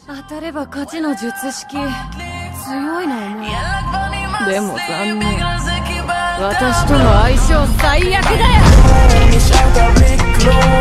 当たれば勝ちの術式。強いなお前。でも残念。私との相性最悪だよ。